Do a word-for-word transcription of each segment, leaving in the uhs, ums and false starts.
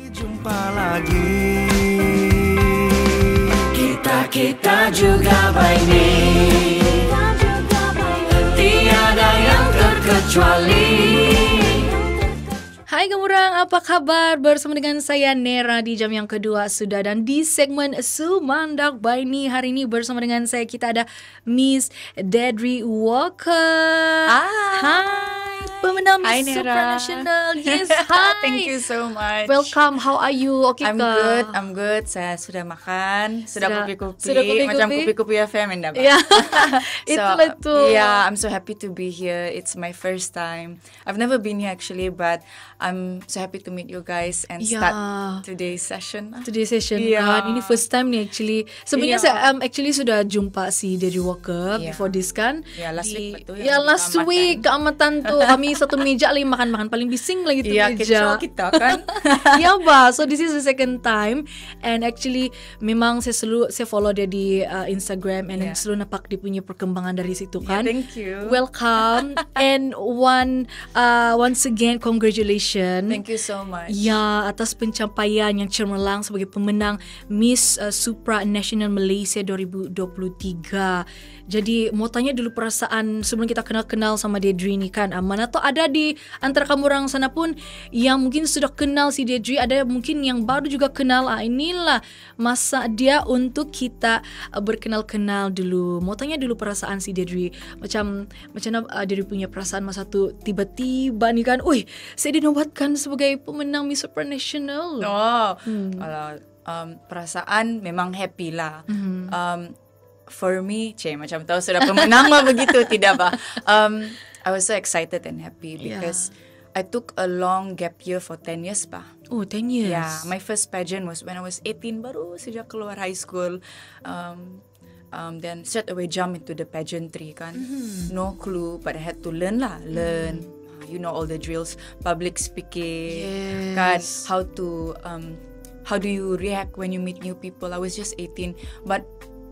Jumpa lagi. Kita-kita juga by name. Tiada yang terkecuali. Hai gemurang, apa kabar? Bersama dengan saya Nera di jam yang kedua sudah. Dan di segmen Sumandak by Ni, hari ini bersama dengan saya kita ada Miss Deidre Walker. Hi, Hai, pemenang Hi, Miss Nera. Supranational. Yes, hi. Thank you so much. Welcome, how are you? Okay I'm ka? good, I'm good. Saya sudah makan, sudah Sudah- kupi-kupi, sudah kupi-kupi? macam kupi-kupi F M enggak? Ya, itulah tu. Yeah, I'm so happy to be here. It's my first time. I've never been here actually, but I'm so happy to meet you guys and Yeah. start today's session. Today's session Yeah. kan. Ini first time ni actually. Sebenarnya Yeah. saya um, actually sudah jumpa si Deidre Walker Yeah. before this kan. Yeah, last Di- week betul Ya yang di last keamatan. week keamatan tu kami satu meja lagi makan-makan paling bising lagi tu Iya, meja. kecoh kita kan. Ya bah. So this is the second time and actually memang saya selalu saya follow dia di uh, Instagram and Yeah. selalu nampak dia punya perkembangan dari situ kan. Yeah, thank you. Welcome and one uh, once again congratulations. Thank you so much. Ya, atas pencapaian yang cemerlang sebagai pemenang Miss uh, Supra National Malaysia dua ribu dua puluh tiga. Jadi, mau tanya dulu perasaan sebelum kita kenal-kenal sama Deidre ni kan. Uh, mana tahu ada di antara kamu orang sana pun yang mungkin sudah kenal si Deidre, ada mungkin yang baru juga kenal. Ah, inilah masa dia untuk kita uh, berkenal-kenal dulu. Mau tanya dulu perasaan si Deidre. Macam macam mana uh, Deidre punya perasaan masa tu tiba-tiba ni kan, "Ui, saya dinobatkan sebagai pemenang Miss Supranational." Oh, Hmm. kalau um, perasaan memang happy lah. Mhm. Um, for me, cik macam tahu sudah pemenang lah begitu, tidak bah. Um, I was so excited and happy because I took a long gap year for ten years bah. Oh, ten years. Yeah, my first pageant was when I was eighteen, baru sejak keluar high school. Um, um, then straight away jump into the pageantry kan. Mhm. No clue, but I had to learn lah, learn. You know all the drills, public speaking, Yes. kan, how to um, how do you react when you meet new people. I was just eighteen, but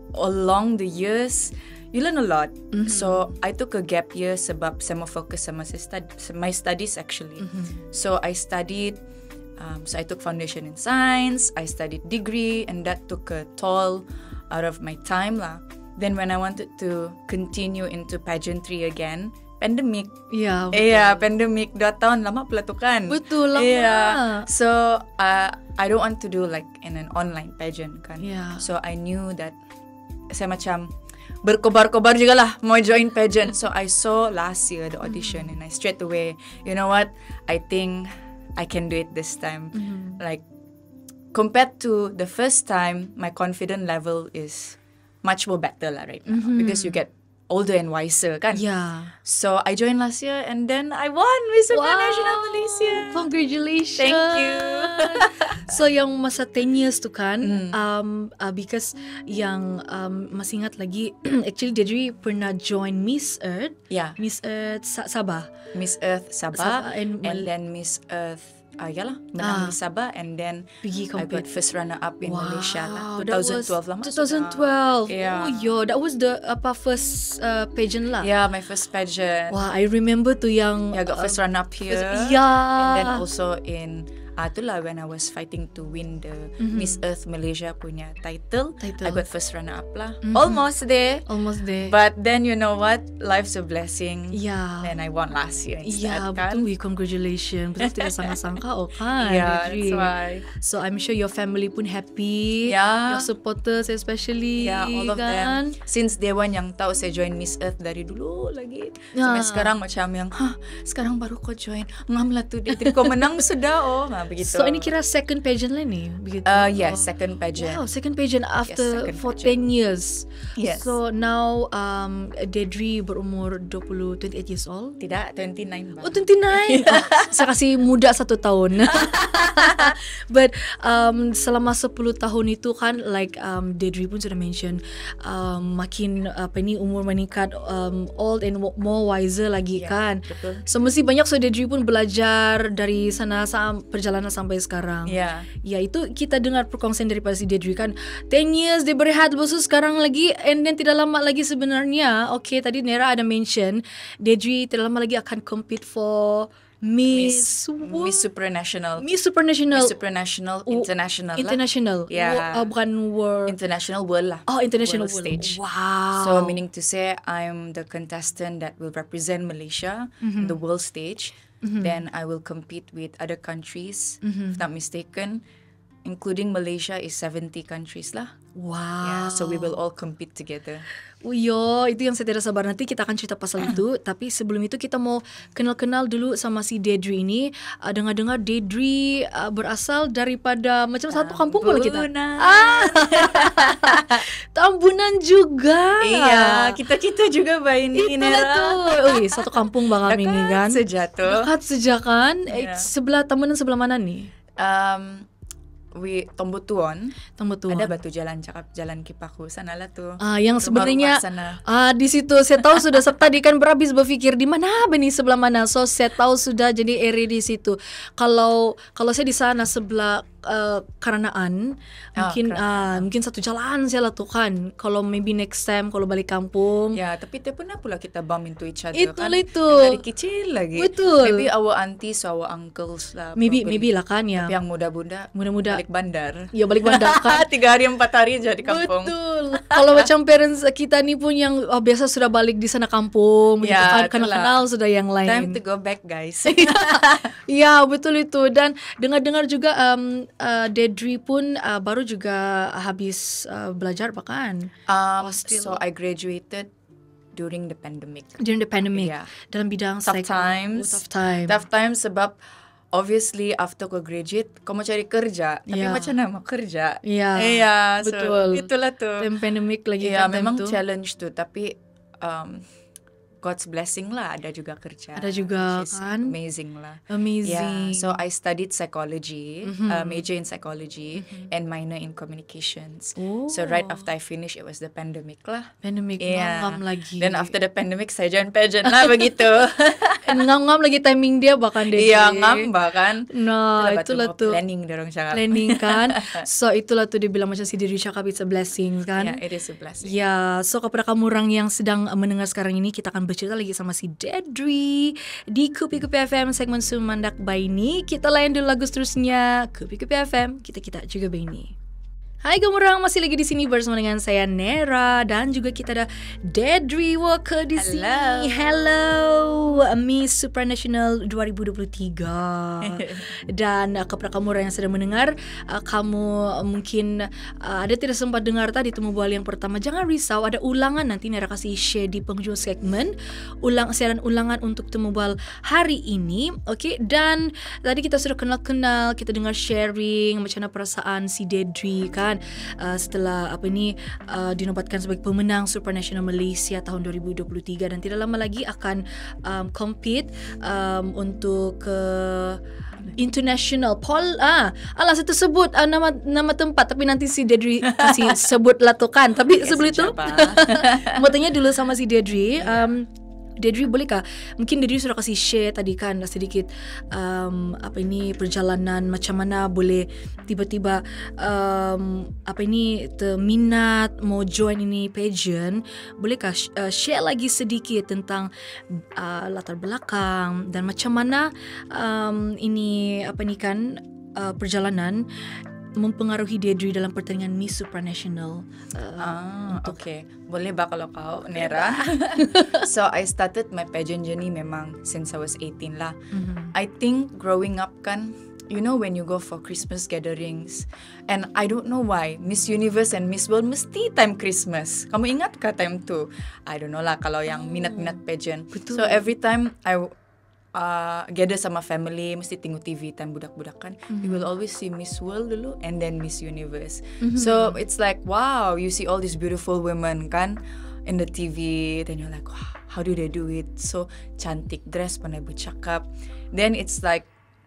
along the years you learn a lot. Mhm. So I took a gap year sebab saya mau fokus sama saya stud- my studies actually. Mhm. So I studied. Um, so I took foundation in science. I studied degree, and that took a toll out of my time lah. Then when I wanted to continue into pageantry again, pandemic. Ya, Eh, yeah, pandemic dua tahun lama pula tu kan. betul lah. Yeah. So uh, I don't want to do like in an online pageant kan. Yeah. So I knew that saya macam berkobar-kobar juga lah mau join pageant. So I saw last year the audition and I straight away, you know what? I think I can do it this time. Mhm. Like compared to the first time, my confidence level is much more better lah right now Mhm. because you get older and wiser kan. Ya. So I joined last year and then I won Miss Supranational Malaysia. Congratulations. Thank you. So yang masa ten years tu kan, Hmm. um, uh, because yang um, masih ingat lagi, actually Deidre pernah join Miss Earth, Yeah, Miss Earth Sa- Sabah. Miss Earth Sabah, Sabah and and, Mal- then Miss Earth ah yalah menang Ah. Miss Sabah and then Pergi I got compete. first runner up in Wow, Malaysia lah that was twenty twelve lama twenty twelve. sudah. Yeah. Oh yo, that was the apa first uh, pageant lah. Yeah, my first pageant. Wah, I remember tu yang Yeah, I got first uh, runner up here. yeah. And then also in ah itulah when I was fighting to win the Mhm. Miss Earth Malaysia punya title. Title. I got first runner up lah. Mhm. Almost there. almost there. But then you know what? Life's a blessing. yeah. Then I won last year instead Ya, kan. betul. Congratulations. Betul tidak sangka-sangka oh kan. Yeah, Deidre. that's why. So I'm sure your family pun happy. Yeah. Your supporters especially. Yeah, all of kan? them. Since day one yang tahu saya join Miss Earth dari dulu lagi. Ya. Sampai sekarang macam yang, hah, sekarang baru kau join. Ngam lah tu, dia kau menang sudah oh. Nah, begitu. So ini kira second pageant lah ni? Begitu? Uh, yes, Oh. second pageant. Wow, second pageant after second for pageant. ten years. Yes. So now um, Deidre berumur twenty puluh, twenty-eight years old. Tidak, twenty-nine Oh, twenty-nine. Oh, saya kasih muda satu tahun. But um, selama sepuluh tahun itu kan, like um, Deidre pun sudah mention, um, makin apa ni umur meningkat, um, old and more wiser lagi Ya, kan. betul. So mesti banyak so Deidre pun belajar dari sana sam- perjalanan sampai sekarang. Ya. Ya, itu kita dengar perkongsian daripada si Deidre kan, ten years dia berehat, lepas tu sekarang lagi, and then tidak lama lagi sebenarnya, okay tadi Nera ada mention Deidre tidak lama lagi akan compete for Miss Miss Supranational. Miss Supranational. Miss Supranational Oh, International lah. International. Yeah. Wo- uh, bukan world. International world lah. Oh, international world world. stage. Wow. So meaning to say I'm the contestant that will represent Malaysia Mm-hmm. in the world stage. Then I will compete with other countries, Mm-hmm. if not mistaken, including Malaysia is seventy countries lah. Wow. Yeah, so we will all compete together. Oh yo, itu yang saya tidak sabar. Nanti kita akan cerita pasal itu. Tapi sebelum itu kita mau kenal-kenal dulu sama si Dedri ini. Uh, dengar-dengar Dedri uh, berasal daripada macam satu kampung pula kita. Tambunan. Ah, Tambunan juga. Iya, kita-kita juga Baini Itulah Nera. tuh. Ui, satu kampung bang kami ini kan. Sejatuh. Dekat sejakan. Eh, Iya. sebelah Tambunan sebelah mana nih? Um, we Tombutuan. Tambutuan. Ada batu jalan cakap jalan Kipaku sana lah tuh. Ah, yang Rumah-rumah sebenarnya sana. ah di situ saya tahu sudah tadi kan berhabis berpikir di mana benih sebelah mana. So saya tahu sudah jadi area di situ. Kalau kalau saya di sana sebelah uh, Karanaan Ah, mungkin Karanaan. ah mungkin satu jalan saya lah tuh kan. Kalau maybe next time kalau balik kampung. Ya, tapi tak pernah pula kita bump into each other Itulah kan. itu. Dari kecil lagi. Betul. Maybe our aunties, our uncles lah. Maybe probably. maybe lah kan ya. Tapi yang muda-muda, Muda-muda. balik bandar. Ya balik bandar kan. Tiga hari empat hari jadi kampung. Betul. Kalau macam parents kita nih pun yang oh, biasa sudah balik di sana kampung, gitu Ya, kan, karena itulah. kenal sudah yang lain. Time to go back, guys. Ya betul itu. Dan dengar-dengar juga um, uh, Dedri pun uh, baru juga habis uh, belajar bahkan um, Oh, still. so I graduated during the pandemic. during the pandemic Yeah. dalam bidang Tough psycho- times. Oh, tough time. Tough times sebab obviously after kau graduate, kau mau cari kerja. Tapi Yeah. macam mana mau kerja? Iya, Iya, so betul. itulah tuh. Time pandemic lagi Iya, kan time memang tu. challenge tuh, tapi um, God's blessing lah, ada juga kerja. Ada juga, which is kan? amazing lah. Amazing. Yeah, so I studied psychology, Mm-hmm. uh, major in psychology and minor in communications. Oh. So right after I finished, it was the pandemic lah. Pandemic Yeah. ngam lagi. Then after the pandemic, saya join pageant lah begitu. And ngam-ngam lagi timing dia bahkan Dedri. Iya, ngambak kan. Nah, batu itulah mau tuh. planning dorong cakap. Planning kan. So itulah tuh dia bilang macam si Dedri cakap it's a blessing kan. Yeah, it is a blessing. Ya, so kepada kamu orang yang sedang uh, mendengar sekarang ini, kita akan bercerita lagi sama si Dedri di Kupi Kupi F M segmen Sumandak Baini. Kita layan dulu lagu seterusnya. Kupi Kupi F M, kita-kita juga Baini. Hai kamu orang, masih lagi di sini bersama dengan saya Nera dan juga kita ada Dedri Walker di Hello. sini. Hello, Miss Supranational dua ribu dua puluh tiga. Dan uh, kepada kamu orang yang sedang mendengar, uh, kamu uh, mungkin uh, ada tidak sempat dengar tadi temu bual yang pertama. Jangan risau, ada ulangan nanti Nera kasih share di penghujung segmen. Ulang siaran ulangan untuk temu bual hari ini. Okey, dan tadi kita sudah kenal-kenal, kita dengar sharing macam mana perasaan si Dedri kan. Uh, setelah apa ni uh, dinobatkan sebagai pemenang Supranational Malaysia tahun dua ribu dua puluh tiga dan tidak lama lagi akan um, compete um, untuk ke international Paul ah alah saya tersebut uh, nama nama tempat tapi nanti si Dedri kasih sebutlah tu kan tapi sebelum itu mau tanya dulu sama si Dedri um, Dedri bolehkah mungkin Dedri sudah kasih share tadi kan sedikit um, apa ini perjalanan macam mana boleh tiba-tiba um, apa ini terminat mau join ini pageant, bolehkah uh, share lagi sedikit tentang uh, latar belakang dan macam mana um, ini apa ini kan uh, perjalanan mempengaruhi Dedri dalam pertandingan Miss Supranational. Uh, Ah, okay. Boleh ba kalau kau, Nera? So, I started my pageant journey memang since I was eighteen lah. mm-hmm. I think growing up kan, you know when you go for Christmas gatherings, and I don't know why, Miss Universe and Miss World mesti time Christmas. Kamu ingat ka time tu? I don't know lah kalau yang minat-minat pageant. Betul. So, every time I uh, gather sama family, mesti tengok T V time budak-budak kan, mm-hmm. you will always see Miss World dulu and then Miss Universe. Mm-hmm. So it's like wow, you see all these beautiful women kan in the T V, then you're like wow, how do they do it? So cantik dress, pandai bercakap. Then it's like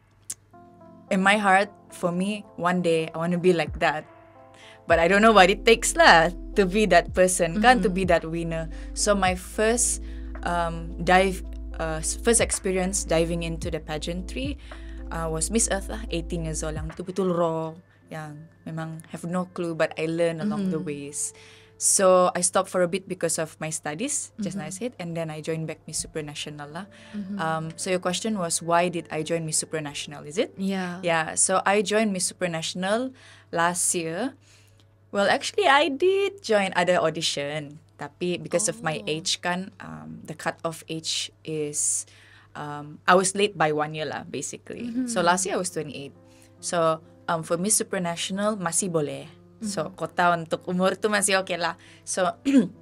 in my heart, for me, one day I want to be like that. But I don't know what it takes lah to be that person, mm-hmm. kan, to be that winner. So my first um, dive. Uh, first experience diving into the pageantry uh, was Miss Earth lah, eighteen years old, yang betul-betul raw, yang memang have no clue but I learn along mm-hmm. the ways. So I stopped for a bit because of my studies, just mm-hmm. now I said, and then I joined back Miss Supranational lah. Mm-hmm. Um, so your question was, why did I join Miss Supranational? Is it? Yeah. Yeah. So I joined Miss Supranational last year. Well, actually, I did join other audition, tapi because oh. of my age kan, um, the cut-off age is, um, I was late by one year lah, basically. Mm-hmm. So last year I was twenty-eight. So um, for Miss Supranational masih boleh. So, kota untuk umur tu masih okay lah. So,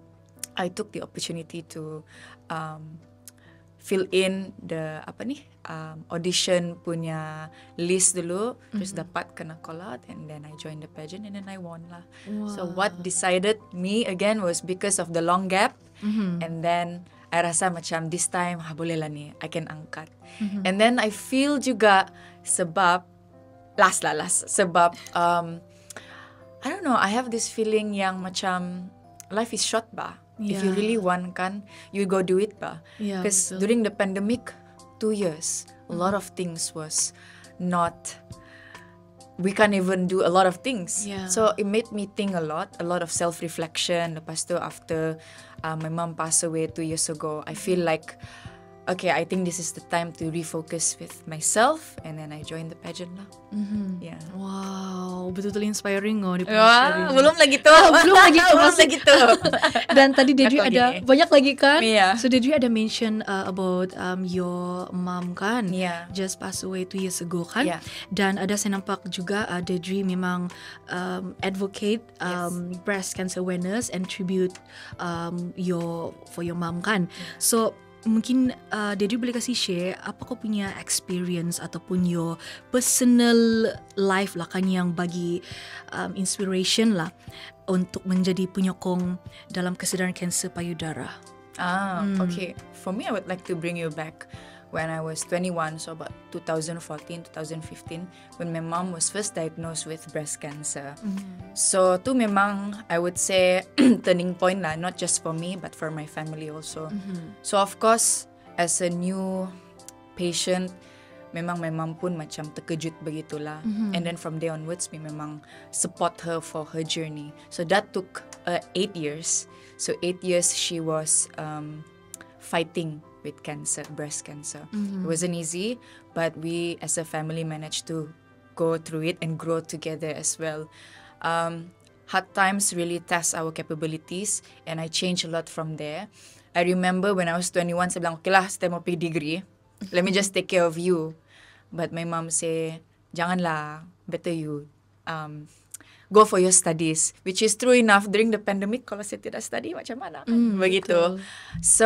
I took the opportunity to um, fill in the apa ni um, audition punya list dulu, mm-hmm. terus dapat kena call out, and then I joined the pageant and then I won lah. Wow. So, what decided me again was because of the long gap, mm-hmm. and then I rasa macam this time, ah, boleh lah ni, I can angkat. Mm-hmm. And then I feel juga sebab last lah last sebab um, I don't know, I have this feeling yang macam life is short ba. Yeah. If you really want kan, you go do it ba. Because yeah, during the pandemic, two years, a lot of things was not, we can't even do a lot of things. Yeah. So it made me think a lot, a lot of self-reflection. Lepas tu after uh, my mom passed away two years ago, I feel like, okay, I think this is the time to refocus with myself, and then I joined the pageant lah. Mm-hmm. Yeah. Wow, betul-betul inspiring oh. Wah, belum lagi tu. Oh, belum lagi tu. belum lagi tu. Dan tadi Deidre ada gini. Banyak lagi kan? Yeah. So Deidre ada mention uh, about um, your mom kan? Yeah. Just passed away two years ago kan? Yeah. Dan ada saya nampak juga uh, Deidre memang um, advocate um, yes. breast cancer awareness and tribute um, your for your mom kan? Yeah. So mungkin uh, Deidre boleh kasih share apa kau punya experience ataupun your personal life lah kan yang bagi um, inspiration lah untuk menjadi penyokong dalam kesedaran kanser payudara. Ah, hmm. okay. For me, I would like to bring you back when I was twenty-one, so about twenty fourteen, twenty fifteen, when my mom was first diagnosed with breast cancer. Mm-hmm. So, tu memang, I would say, turning point lah, not just for me, but for my family also. Mm-hmm. So, of course, as a new patient, memang my mom pun macam terkejut begitulah. Mm-hmm. And then from there onwards, we memang support her for her journey. So, that took uh, eight years. So, eight years she was um, fighting with cancer, breast cancer. Mm-hmm. It wasn't easy, but we as a family managed to go through it and grow together as well. Um, hard times really test our capabilities, and I changed a lot from there. I remember when I was twenty-one, saya bilang, okay lah, saya mau pergi degree. Let me just take care of you. But my mom say, janganlah, better you um, go for your studies, which is true enough. During the pandemic, kalau saya tidak study, macam mana? Mm, begitu. Betul. So,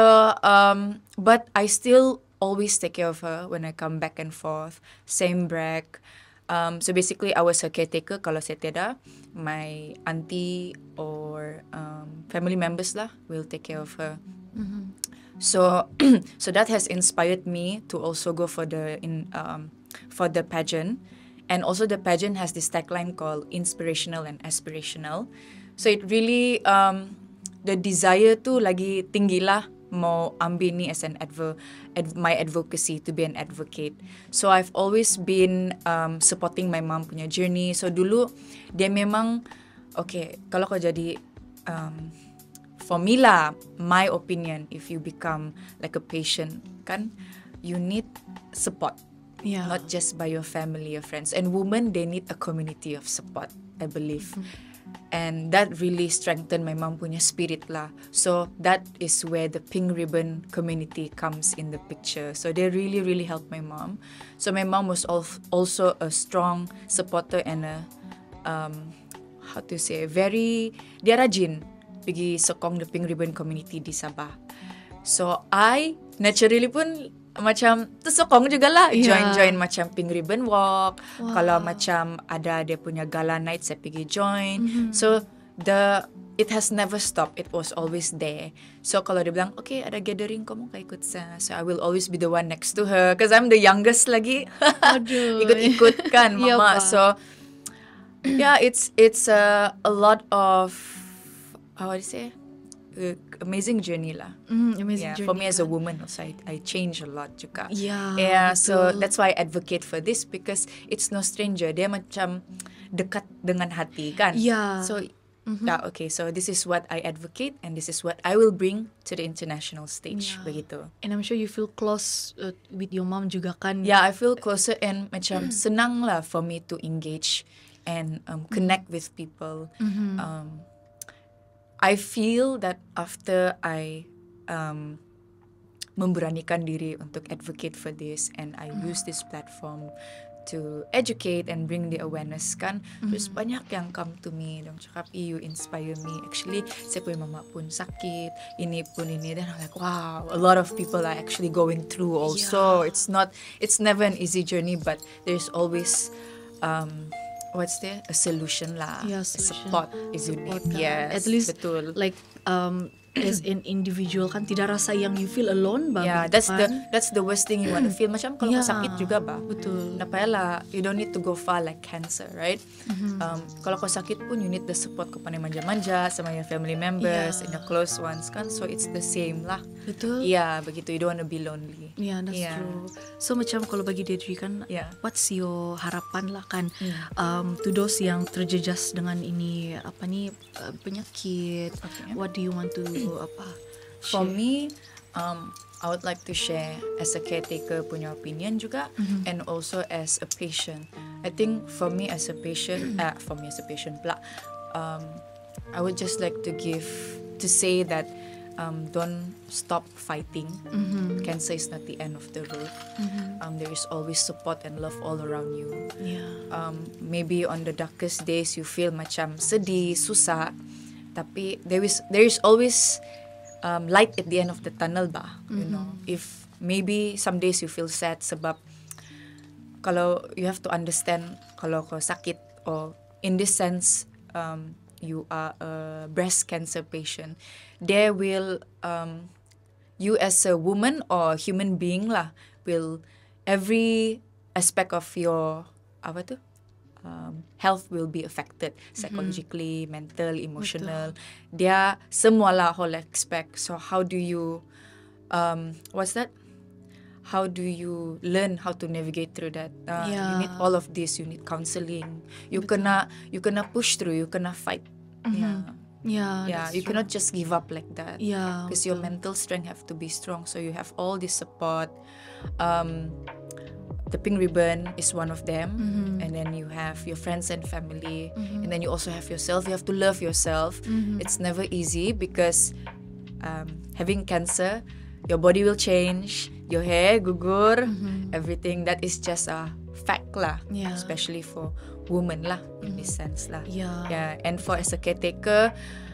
um, but I still always take care of her when I come back and forth. Same break. Um, so basically, I was her caretaker. Kalau saya tidak, my auntie or um, family members lah will take care of her. Mm-hmm. So, so that has inspired me to also go for the in um, for the pageant. And also the pageant has this tagline called inspirational and aspirational. So it really, um, the desire tu lagi tinggi lah mau ambil ni as an adver, ad, my advocacy to be an advocate. So I've always been um, supporting my mom punya journey. So dulu dia memang, okay, kalau kau jadi, um, for me lah, my opinion, if you become like a patient, kan, you need support. Yeah. Not just by your family or friends. And women, they need a community of support, I believe. Mm-hmm. And that really strengthened my mom punya spirit lah. So that is where the Pink Ribbon community comes in the picture. So they really, really helped my mom. So my mom was also a strong supporter and a, um, how to say, very, dia rajin pergi sokong the Pink Ribbon community di Sabah. So I naturally pun macam tersokong jugalah, yeah. Join-join macam Pink Ribbon Walk. Wow. Kalau macam ada dia punya gala night, saya pergi join. Mm-hmm. So the it has never stopped. It was always there. So kalau dia bilang, okay, ada gathering, kamu kau ikut saya. So I will always be the one next to her, because I'm the youngest lagi. Aduh. Ikut-ikut kan, mama. So yeah, it's it's a a lot of, how do you say? Uh, amazing journey lah. Mm, amazing yeah, journey. For me as a woman also, I, I change a lot juga. Yeah. Yeah. Betul. So that's why I advocate for this, because it's no stranger. Dia macam dekat dengan hati kan. Yeah. So Yeah, okay, so this is what I advocate and this is what I will bring to the international stage. Yeah. Begitu. And I'm sure you feel close uh, with your mom juga kan? Yeah, I feel closer and macam senang lah for me to engage and um, connect with people. Um, I feel that after I um, memberanikan diri untuk advocate for this and I use this platform to educate and bring the awareness kan, terus banyak yang come to me dong cakap, you inspire me. Actually, saya punya mama pun sakit, ini pun ini, dan I'm like, wow, a lot of people are actually going through also. Yeah. It's not, it's never an easy journey, but there's always um, what's there? A solution lah. Yeah, A solution. support is you Support need. kan. Yes, At least betul. like um as an individual kan tidak rasa yang you feel alone ba. Yeah, gitu that's kan? the that's the worst thing you want to feel. Macam kalau Yeah, kau sakit juga ba. betul. Tak payahlah, you don't need to go far like cancer, right? Um, kalau kau sakit pun you need the support, kau pandai manja-manja sama your family members Yeah. and your close ones kan. So it's the same lah. Betul. Yeah, begitu. You don't want to be lonely. Yeah, that's Yeah. true. So macam kalau bagi Dedri kan, Yeah. what's your harapan lah kan, um, to those yang terjejas dengan ini apa ni uh, penyakit, Okay. what do you want to apa? For share? me, um, I would like to share as a caretaker punya opinion juga, and also as a patient. I think for me as a patient, uh, for me as a patient pula, um, I would just like to give to say that um, don't stop fighting. Cancer is not the end of the road. Um, there is always support and love all around you. Yeah. Um, maybe on the darkest days you feel macam sedih, susah, tapi there is there is always um, light at the end of the tunnel ba, you know. If maybe some days you feel sad sebab kalau you have to understand kalau kau sakit or in this sense um, you are a breast cancer patient, there will um, you as a woman or human being lah will every aspect of your apa tu um, health will be affected psychologically, mental, emotional. Dia semua lah whole aspect. So how do you um, what's that? How do you learn how to navigate through that? Uh, Yeah. You need all of this. You need counseling. You kena you kena push through. You kena fight. Yeah, Yeah. yeah. that's You true. cannot just give up like that. Yeah. Because your mental strength have to be strong. So you have all this support. Um, the pink ribbon is one of them, and then you have your friends and family, and then you also have yourself. You have to love yourself. It's never easy because um, having cancer, your body will change, your hair gugur, everything. That is just a fact lah, Yeah. especially for women lah in this sense lah. Yeah. Yeah, and for as a caretaker,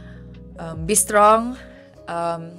um, be strong. Um,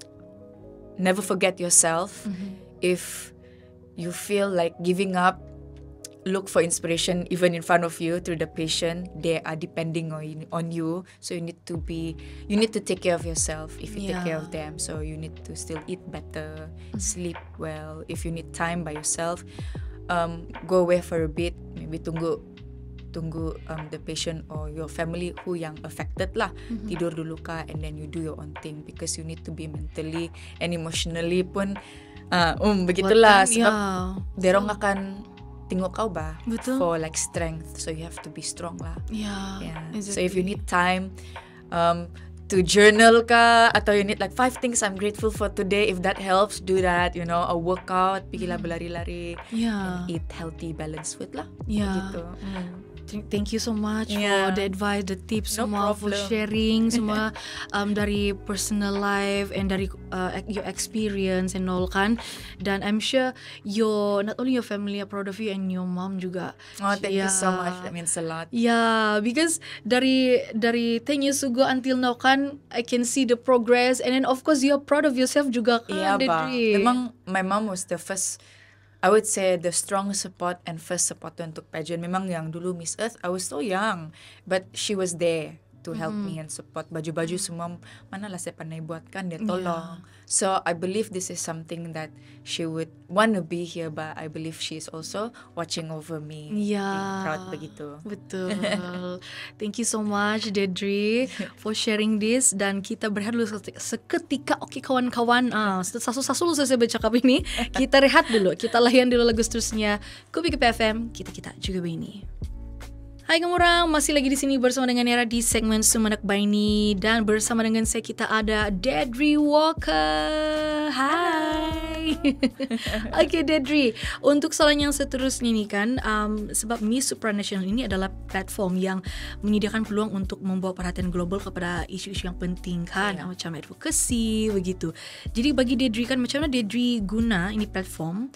never forget yourself. If you feel like giving up, look for inspiration even in front of you through the patient. They are depending on on you, so you need to be you need to take care of yourself if you take care Yeah. of them. So you need to still eat better, sleep well. If you need time by yourself, um, go away for a bit. Maybe tunggu tunggu um, the patient or your family who yang affected lah tidur dulu kah, and then you do your own thing because you need to be mentally and emotionally pun uh, um begitulah What time, sebab yeah. derong akan tengok kau ba Betul. for like strength, so you have to be strong lah. Yeah. Yeah. exactly. So if you need time um, to journal ka atau you need like five things I'm grateful for today, if that helps, do that. You know, a workout, pergilah berlari-lari, Yeah. and eat healthy, balanced food lah. Yeah. Gitu. Mm. Th- Thank you so much Yeah. for the advice, the tips, No semua for problem. sharing semua um, dari personal life and dari uh, ex- your experience and all kan. Dan I'm sure your not only your family are proud of you and your mom juga. Oh, thank you so Yeah. much. That means a lot. Yeah, because dari dari ten years ago until now kan, I can see the progress, and then of course you're proud of yourself juga kan. Iya, ba. Dedri? Memang my mom was the first, I would say the strong support and first supporter untuk pageant. Memang yang dulu Miss Earth, I was so young, but she was there to help me and support. Baju-baju semua mana lah saya pandai buat kan, dia tolong. So I believe this is something that she would want to be here, but I believe she is also watching over me. Yeah. Being proud begitu. Betul. Thank you so much Dedri for sharing this, dan kita berehat dulu seketi- seketika. Oke kawan-kawan, ah, sasu-sasu dulu saya bercakap ini. Kita rehat dulu. Kita layan dulu lagu seterusnya. Kupi K P F M, kita-kita juga begini. Hai gemurang, masih lagi di sini bersama dengan Nera di segmen Sumanak Baini dan bersama dengan saya kita ada Dedri Walker. Hai. Oke okay, Dedri, untuk soalan yang seterusnya nih kan, um, sebab Miss Supranational ini adalah platform yang menyediakan peluang untuk membawa perhatian global kepada isu-isu yang penting kan, yeah. macam advokasi begitu. Jadi bagi Dedri kan, macam mana Dedri guna ini platform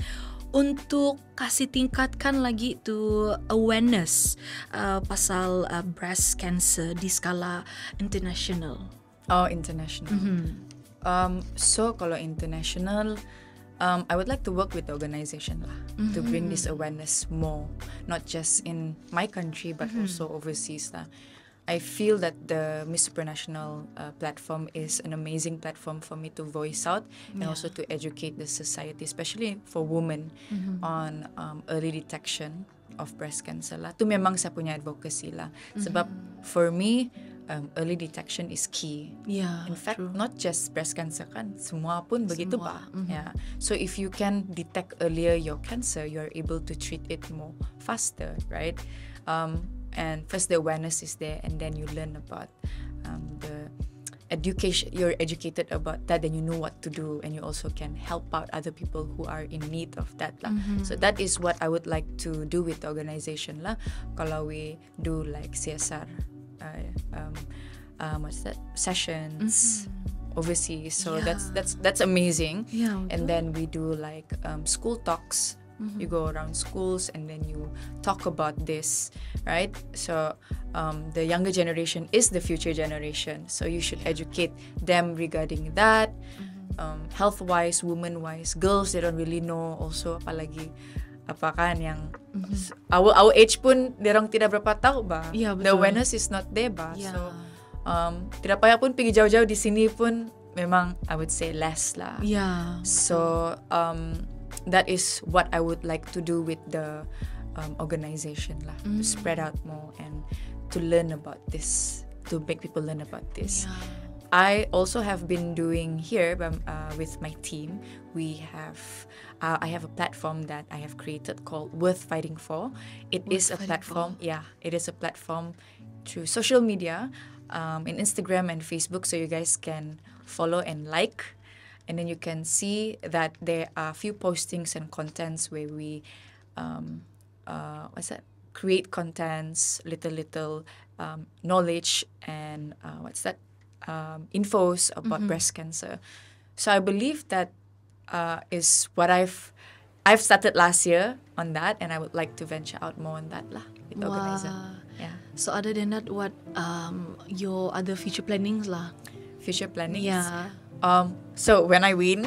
untuk kasih tingkatkan lagi tu awareness uh, pasal uh, breast cancer di skala international. Oh, international. Mm-hmm. Um, so kalau international, um, I would like to work with the organization lah mm-hmm. to bring this awareness more, not just in my country but mm-hmm. also overseas lah. I feel that the Miss Supranational uh, platform is an amazing platform for me to voice out and yeah. also to educate the society, especially for women, mm-hmm. on um, early detection of breast cancer lah. Tu memang saya punya advocacy lah. Mm-hmm. Sebab for me, um, early detection is key. Yeah, in fact, true. not just breast cancer kan, semua pun semua. begitu pa. Mm-hmm. Yeah. So if you can detect earlier your cancer, you are able to treat it more faster, right? Um, And first the awareness is there, and then you learn about um, the education. You're educated about that, then you know what to do, and you also can help out other people who are in need of that lah. Mm-hmm. So that is what I would like to do with the organization lah. Kalau we do like C S R, uh, um, um, what's that sessions mm-hmm. overseas. So yeah. that's that's that's amazing. Yeah, and then we do like um, school talks. Mm-hmm. You go around schools and then you talk about this, right? So um, the younger generation is the future generation. So you should educate them regarding that. Mm-hmm. Um, health-wise, women-wise, girls, they don't really know also apalagi apa kan yang mm-hmm. our our age pun dia orang tidak berapa tahu ba. Yeah, the awareness is not there ba. Yeah. So um, tidak payah pun pergi jauh-jauh di sini pun memang I would say less lah. Yeah. So um, that is what I would like to do with the um, organization lah, mm. to spread out more and to learn about this, to make people learn about this. Yeah. I also have been doing here um, uh, with my team. We have, uh, I have a platform that I have created called Worth Fighting For. It Worth is a Fighting platform, For. yeah, it is a platform through social media, um, in Instagram and Facebook, so you guys can follow and like. And then you can see that there are a few postings and contents where we, um, uh, what's that? Create contents, little little um, knowledge and uh, what's that? Um, infos about mm-hmm. breast cancer. So I believe that uh, is what I've I've started last year on that, and I would like to venture out more on that lah with the wow. organizer. Yeah. So other than that, what um your other future plannings lah? Future plannings. Yeah. Um, so when I win,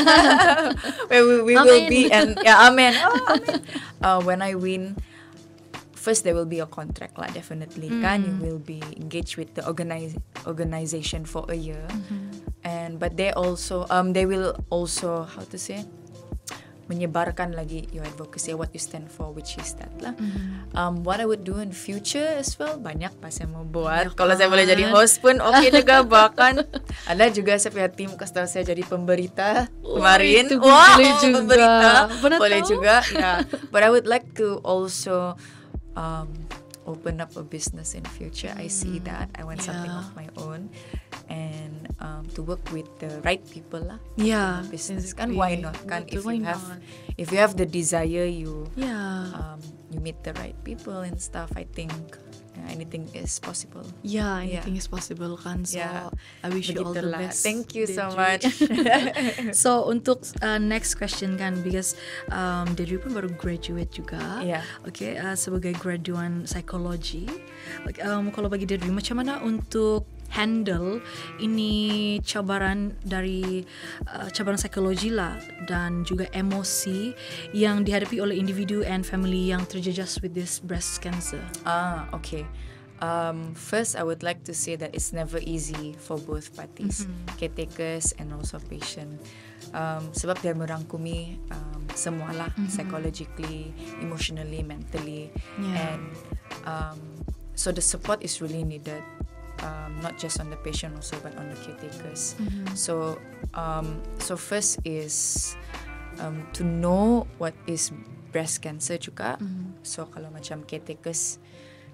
where we, we will be, and yeah, amen. Oh, amen. Uh, when I win, first there will be a contract lah, definitely. Mm. Kan, you will be engaged with the organize organization for a year, mm-hmm. and but they also, um, they will also, how to say, menyebarkan lagi your advocacy, what you stand for, which is that lah. Mm-hmm. Um, what I would do in future as well, banyak pa saya mau buat. Banyak Kalau saya boleh jadi host pun oke okay juga. Bahkan ada juga saya punya tim kasih tahu saya jadi pemberita oh, kemarin. Wow, boleh juga. Pemberita Benar boleh tahu? juga. Yeah. But I would like to also um, open up a business in future. Mm. I see that. I want yeah. something of my own. And um, to work with the right people lah. Yeah, business exactly. kan, why not? Kan, Betul, if why you have, not? if you have the desire, you yeah, um, you meet the right people and stuff. I think yeah, anything is possible. yeah, anything Yeah. is possible kan. So Yeah. I wish you all the Begitulah. best. Thank you so Dedri. much. So untuk uh, next question kan, because um, Dedri pun baru graduate juga. Yeah. Okay, uh, sebagai graduan psikologi. Like, um, kalau bagi Dedri, macam mana untuk handle ini cabaran dari uh, cabaran psikologi lah dan juga emosi yang dihadapi oleh individu and family yang terjejas with this breast cancer? Ah, okay. Um, first, I would like to say that it's never easy for both parties, mm-hmm. caretakers and also patient. Um, sebab dia merangkumi um, semualah, mm-hmm. psychologically, emotionally, mentally, yeah. and um, so the support is really needed. Um, not just on the patient also, but on the caretakers. Mm-hmm. So, um, so first is um, to know what is breast cancer juga. Mm-hmm. So kalau macam caretakers,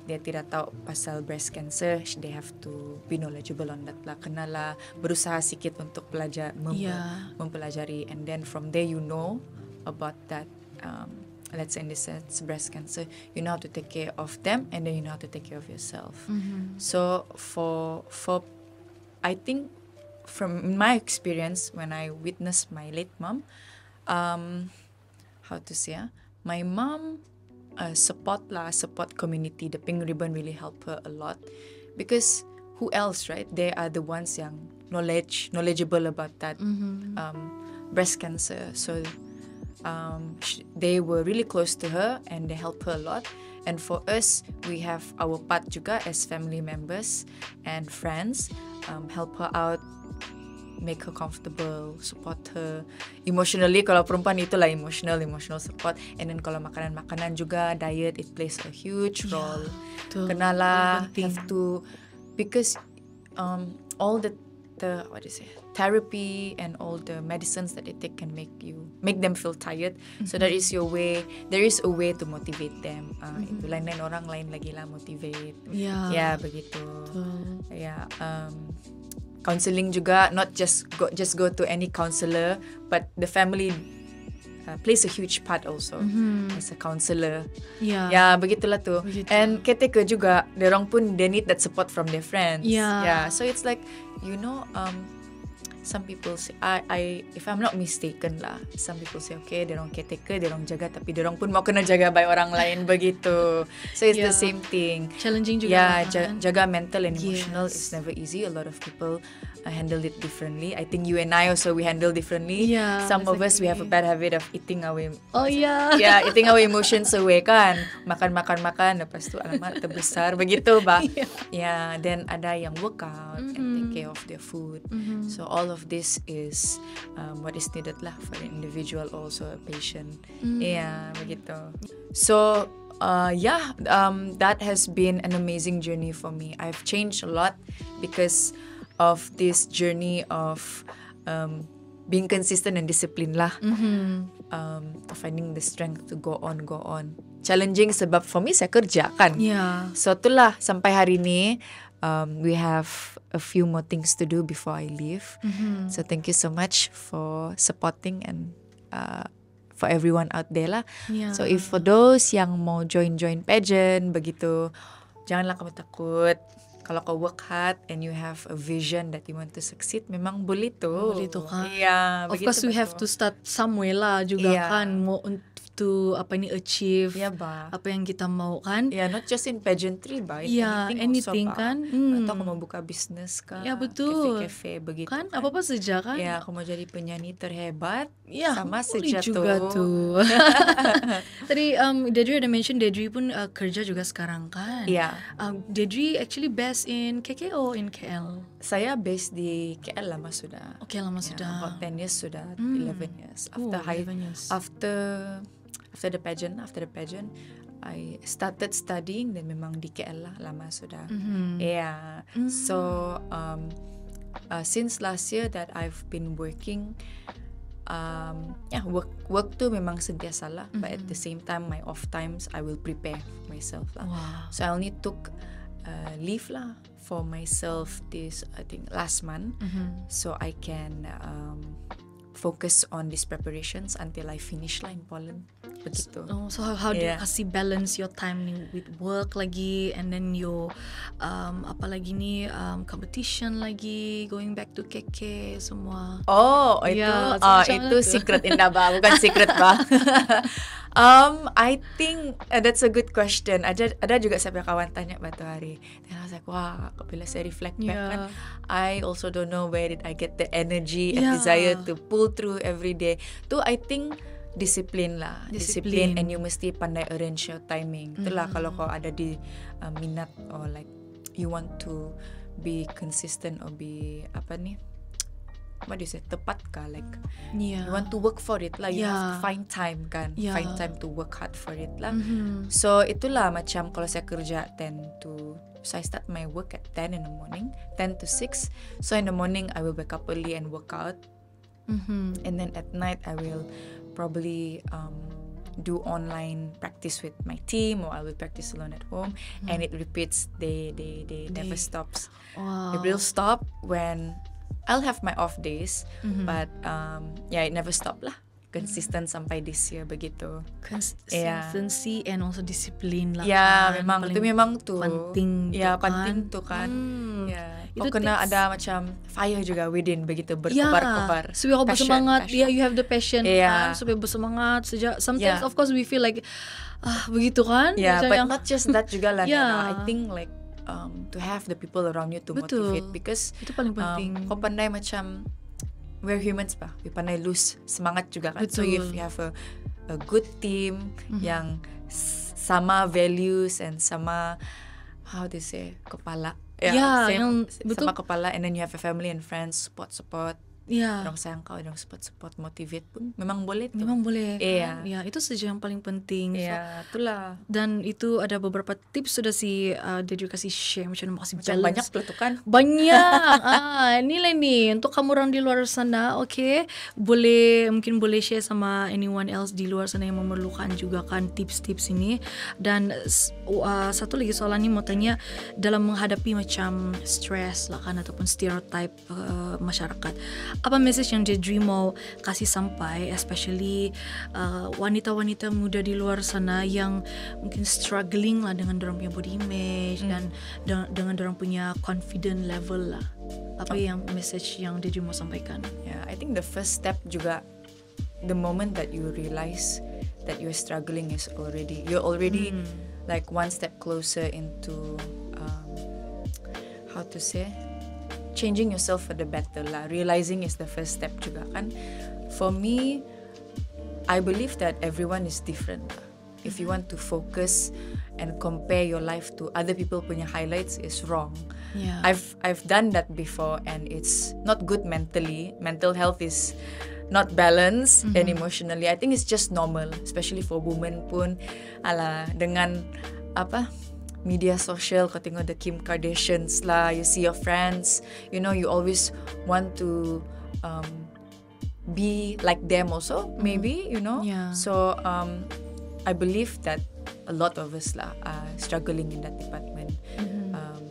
dia tidak tahu pasal breast cancer, they have to be knowledgeable on that lah. Kenalah, berusaha sikit untuk belajar mem- Yeah. mempelajari, and then from there you know about that. Um, let's say in this sense, breast cancer, you know how to take care of them, and then you know how to take care of yourself. Mm-hmm. So for for, I think from my experience when I witnessed my late mom, um, how to say, ah, my mom uh, support lah, support community. The Pink Ribbon really helped her a lot because who else, right? They are the ones yang knowledge knowledgeable about that Mm-hmm. um, breast cancer. So um, sh- they were really close to her and they help her a lot. And for us, we have our part juga as family members and friends, um, help her out, make her comfortable, support her emotionally. Kalau perempuan itulah emotional, emotional support. And then kalau makanan-makanan juga, diet, it plays a huge Ya, role. betul. Kenalah, Paling penting. have to, because um, all the the what is it, therapy and all the medicines that they take can make you make them feel tired. So that is your way. There is a way to motivate them. Uh, Itu lain-lain orang lain lagi lah motivate. Ya. Ya begitu. Betul. Ya, um, counseling juga, not just go just go to any counselor, but the family uh, plays a huge part also as a counselor. Ya. Ya, begitulah tuh. Begitu. And ketika juga, dorang pun they need that support from their friends. Ya. Yeah, so it's like, you know, um, some people say, I, I, if I'm not mistaken lah, some people say, okay, dorang caretaker, dorang jaga, tapi dorang pun mau kena jaga by orang lain begitu. So it's the Yeah. same thing. Challenging juga. Yeah, kan? ja- jaga mental and emotional Yes. is never easy. A lot of people uh, handle it differently. I think you and I also, we handle differently. Yeah, Some of us, we have a exactly. bad habit of eating our Oh ya. yeah, eating our emotions away kan. Makan makan makan lepas tu alamat terbesar begitu bah. Yeah. Yeah, then ada yang work out and take care of their food. So all of this is um, what is needed lah for an individual, also a patient. Yeah, begitu. So uh, yeah, um, that has been an amazing journey for me. I've changed a lot because of this journey of um, being consistent and disciplined lah. Um, finding the strength to go on, go on. Challenging sebab for me saya kerja kan. Ya. So itulah sampai hari ini um, we have a few more things to do before I leave. So thank you so much for supporting and uh, for everyone out there lah. Ya. So if for those yang mau join-join pageant begitu, janganlah kamu takut. Kalau kau work hard and you have a vision that you want to succeed, memang boleh tuh. Boleh tuh kan. Iya, Of begitu course we have to betul. start somewhere lah juga Yeah. kan, mau to apa ni achieve Iya, bah. apa yang kita mau kan. Ya, not just in pageantry, bah. In Ya, anything also, bah. kan. Hmm. Atau kamu buka bisnis kah? Ya, betul. Cafe-cafe begitu Kan apa-apa saja kan. Ya, aku mau jadi penyanyi terhebat. Ya, sama boleh saja juga tuh. tuh. Tadi um, Dedri ada mention Dedri pun uh, kerja juga sekarang kan. Iya. Um, Dedri actually based in K K or in K L? Saya based di K L lama sudah. Oke, lama Ya, sudah. about ten years sudah, Hmm. eleven years. Oh, After high, eleven years. after after the pageant, after the pageant, I started studying dan memang di K L lah lama sudah. Mhm. Yeah. So um, uh, since last year that I've been working, um, yeah, work work tu memang sentiasa lah. But at the same time, my off times I will prepare myself lah. Wow. So I only took uh, leave lah for myself this I think last month, Mhm. so I can um, focus on these preparations until I finish lah in Poland. Begitu. Oh, so how, how do you Yeah. kasih balance your time ni with work lagi and then your um, apa lagi ni um, competition lagi, going back to K K semua. Oh, itu Ya, oh, macam itu mana tu? secret indah bah, bukan secret bah. um, I think uh, that's a good question. Ada ada juga saya punya kawan tanya batu hari. Dan I was like, wah, bila saya reflect back Yeah. kan, I also don't know where did I get the energy and Yeah. desire to pull through every day. Tu I think disiplin lah, Disiplin. disiplin, and you mesti pandai arrange your timing. Itulah kalau kau ada di uh, minat or like you want to be consistent or be apa ni? What do you say? Tepat kah? Like Yeah. you want to work for it lah. You have to Yeah. find time kan. Yeah. Find time to work hard for it lah. Mhm. So itulah macam kalau saya kerja ten to so I start my work at ten in the morning, ten to six. So in the morning I will wake up early and work out, Mhm. and then at night I will probably um, do online practice with my team, or I will practice alone at home, mm. and it repeats. They they they, they never stops. Wow. It will stop when I'll have my off days, mm-hmm. but um, yeah, it never stop lah. Consistent mm. sampai this year begitu. Consistency yeah. and also disiplin lah. Ya, yeah, kan? memang itu memang tuh. Penting. Ya, tuh penting kan? tuh kan. Hmm. Ya. Itu Kau kena tips. ada macam fire juga within begitu berkobar-kobar. Yeah. Supaya kau bersemangat. Ya, yeah, you have the passion yeah. kan. Supaya bersemangat. Sejak sometimes yeah. of course we feel like ah begitu kan. Yeah, macam but yang, not just that juga lah. yeah. Nana. I think like um, to have the people around you to Betul. motivate, because itu paling penting. Um, kau pandai macam we're humans pa, we pandai lose semangat juga kan. Betul. So if you have a a good team mm-hmm. yang sama values and sama how to say kepala. Yeah, yeah same, yang sama betul. kepala, and then you have a family and friends support support. Ya. Orang sayang kau, orang support support motivate pun memang boleh tuh. Memang boleh. Iya. Kan? Ya, itu saja yang paling penting. Iya, so, itulah. Dan itu ada beberapa tips sudah si uh, Dedri kasih share macam mana kasih balance. Banyak peletukan. Banyak. ah, inilah nih untuk kamu orang di luar sana, oke, okay? Boleh mungkin boleh share sama anyone else di luar sana yang memerlukan juga kan tips-tips ini. Dan uh, satu lagi soalan ini mau tanya, dalam menghadapi macam stres lah kan ataupun stereotype uh, masyarakat, apa message yang Dedri mau kasih sampai, especially uh, wanita-wanita muda di luar sana yang mungkin struggling lah dengan dorang punya body image mm. dan de- dengan dorang punya confident level lah. Apa okay. yang message yang Dedri mau sampaikan? Yeah, I think the first step juga, the moment that you realize that you're struggling is already you're already mm. like one step closer into um, how to say changing yourself for the better lah. Realizing is the first step juga kan. For me, I believe that everyone is different lah. If you want to focus and compare your life to other people punya highlights, is wrong. Yeah. I've I've done that before and it's not good mentally. Mental health is not balanced mm-hmm. and emotionally. I think it's just normal, especially for women pun. Ala dengan apa? Media sosial, kau tengok the Kim Kardashians lah, you see your friends, you know, you always want to um, be like them also, maybe, you know. Yeah. So um, I believe that a lot of us lah are struggling in that department. Mm-hmm. Um,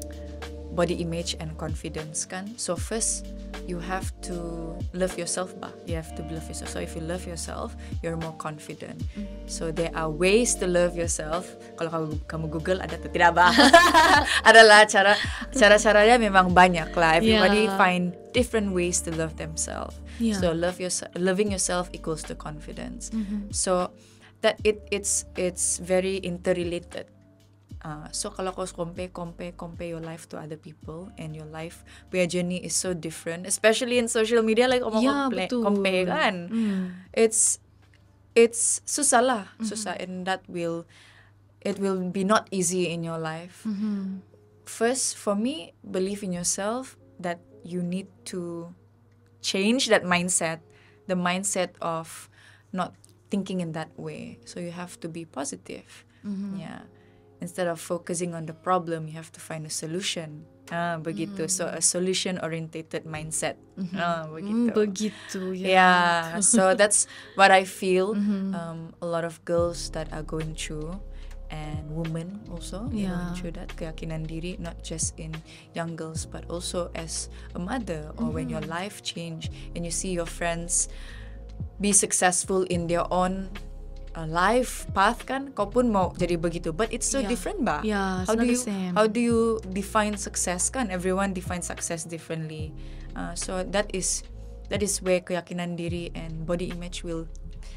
body image and confidence kan. So first, you have to love yourself bah. You have to love yourself. So if you love yourself, you're more confident. Mm-hmm. So there are ways to love yourself. Kalau kamu, kamu Google ada atau tidak bah? Adalah cara cara-caranya memang banyak lah. Everybody yeah. find different ways to love themselves. Yeah. So love yourself, loving yourself equals to confidence. Mm-hmm. So that it it's it's very interrelated. Uh, so kalau kau compare, compare, compare your life to other people and your life, punya journey is so different, especially in social media, like omong yeah, compare, compare kan, mm. it's it's susah lah, mm-hmm. susah, and that will it will be not easy in your life. Mm-hmm. First, for me, believe in yourself that you need to change that mindset, the mindset of not thinking in that way. So you have to be positive, mm-hmm. yeah. Instead of focusing on the problem, you have to find a solution. Ah, begitu. Mm. So a solution-oriented mindset. Mm-hmm. Ah, begitu. Mm, begitu. Ya. Yeah. So that's what I feel. Mm-hmm. Um, a lot of girls that are going through, and women also yeah. going through that keyakinan diri, not just in young girls, but also as a mother, or mm-hmm. when your life change and you see your friends be successful in their own Uh, life path kan, kau pun mau jadi begitu, but it's so yeah. different bah. Yeah, how do you same. how do you define success kan? Everyone defines success differently. Uh, so that is that is where keyakinan diri and body image will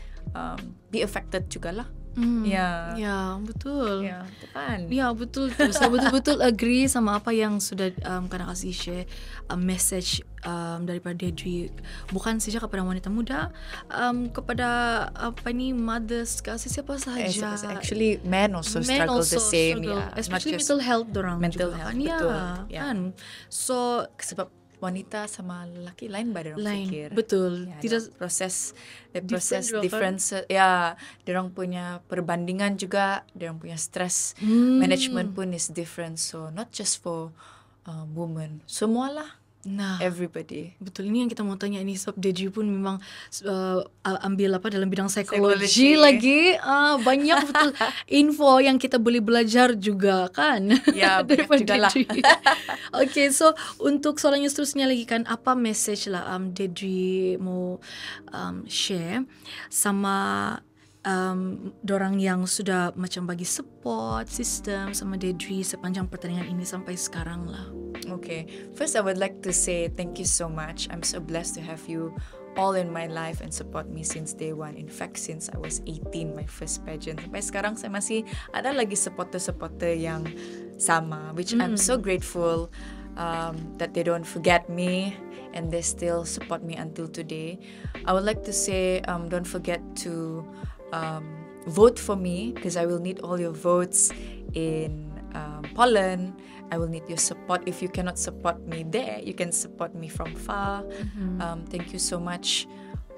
um, be affected juga lah. Mm. Ya, ya betul. Ya, kan. Ya betul tu. Saya betul-betul agree sama apa yang sudah um, Kana kasih share a message um, daripada Dedri. Bukan saja kepada wanita muda, um, kepada apa ni mothers, kasih siapa sahaja. Actually, men also men struggle also the same, struggle. yeah. Especially mental health dorang mental juga health, kan. betul. Ya, Yeah. kan. So sebab wanita sama lelaki lain pada orang lain, fikir. betul. Ya, Tidak proses the proses different, difference ya, orang punya perbandingan juga, orang punya stress hmm. management pun is different. So not just for uh, women, semualah Nah, everybody. betul, ini yang kita mau tanya ini, sebab Dedri pun memang uh, ambil apa dalam bidang psikologi, Psikologi. lagi uh, banyak betul info yang kita boleh belajar juga kan. Ya, banyak daripada juga lah. Dedri. Okay, so untuk soalan yang seterusnya lagi kan, apa message lah um, Dedri mau um, share sama um, dorang yang sudah macam bagi support system sama Dedri sepanjang pertandingan ini sampai sekarang lah. Okay, first I would like to say thank you so much. I'm so blessed to have you all in my life and support me since day one. In fact, since I was eighteen, my first pageant. Sampai sekarang saya masih ada lagi supporter-supporter yang sama, which I'm so grateful um, that they don't forget me and they still support me until today. I would like to say um, don't forget to um, vote for me because I will need all your votes in um, Poland. I will need your support. If you cannot support me there, you can support me from far. Mm-hmm. Um, thank you so much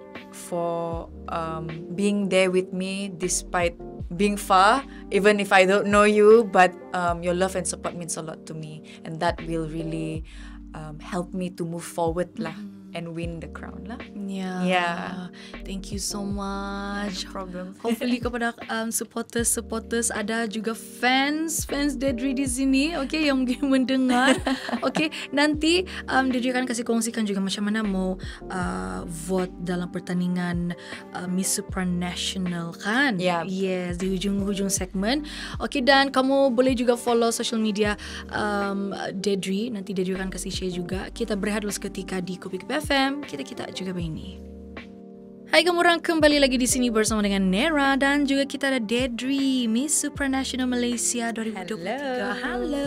for um, being there with me despite being far, even if I don't know you, but um, your love and support means a lot to me, and that will really um, help me to move forward lah and win the crown lah. Yeah. Yeah. Thank you so much. No problem. Hopefully kepada um, supporters-supporters, ada juga fans fans Dedri di sini, okay, yang mungkin mendengar. Okay, nanti um, Dedri akan kasih kongsikan juga macam mana mau uh, vote dalam pertandingan uh, Miss Supranational kan? Yeah. Yes, di hujung-hujung segmen. Okay, dan kamu boleh juga follow social media um, Dedri. Nanti Dedri akan kasih share juga. Kita berehat dulu seketika di Kopi Kopi F M. Kita-kita juga begini. Hai kamu orang, kembali lagi di sini bersama dengan Nera dan juga kita ada Dedri, Miss Supranational Malaysia dua ribu dua puluh tiga. Halo.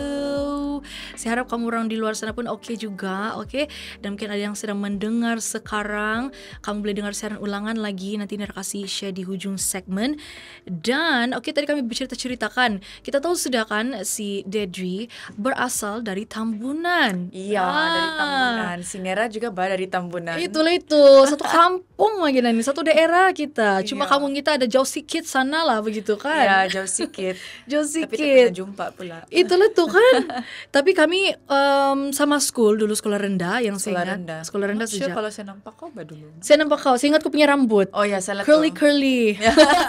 Saya harap kamu orang di luar sana pun okey juga, okey. Dan mungkin ada yang sedang mendengar sekarang, kamu boleh dengar siaran ulangan lagi, nanti Nera kasih share di hujung segmen. Dan okey, tadi kami bercerita-ceritakan, kita tahu sudah kan si Dedri berasal dari Tambunan. Iya, Ah. dari Tambunan. Si Nera juga berada dari Tambunan. Itulah itu, satu kampung lagi nih, satu daerah kita. Cuma Iya. kampung kita ada jauh sikit sana lah, begitu kan? Ya, jauh sikit. Jauh Tapi tak sikit. pernah jumpa pula. Itulah tuh kan. Tapi kami um, sama school dulu, sekolah rendah yang Sekolah saya ingat. rendah. Sekolah rendah Not sure sejak. kalau saya nampak kau bah dulu. Saya nampak kau, saya ingat kau punya rambut. Oh ya, salah curly tu. curly.